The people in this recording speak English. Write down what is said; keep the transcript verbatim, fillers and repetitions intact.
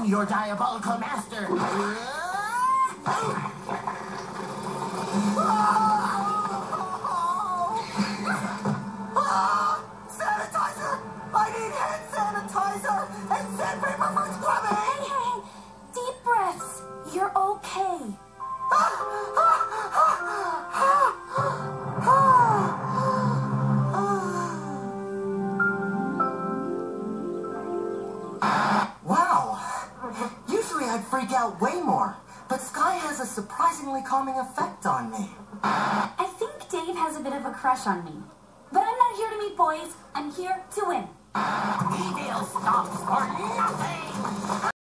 your diabolical master. Sanitizer! I need hand sanitizer and sandpaper for scrubbing! Hey, hey, hey! Deep breaths. You're okay. Wow! Usually I'd freak out way more, but Sky has a surprisingly calming effect on me. I think Dave has a bit of a crush on me. But I'm not here to meet boys. I'm here to win. Evil stops for nothing!